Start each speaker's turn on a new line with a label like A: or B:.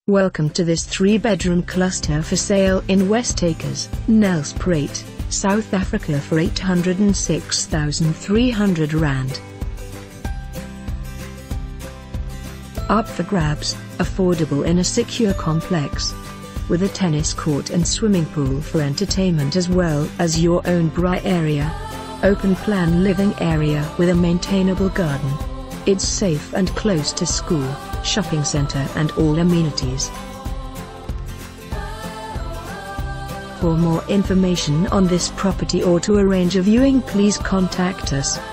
A: Welcome to this 3-bedroom cluster for sale in West Acres, Nelspruit, South Africa for R806,300. Up for grabs, affordable in a secure complex. With a tennis court and swimming pool for entertainment as well as your own braai area. Open plan living area with a maintainable garden. It's safe and close to school, shopping center and all amenities. For more information on this property or to arrange a viewing, please contact us.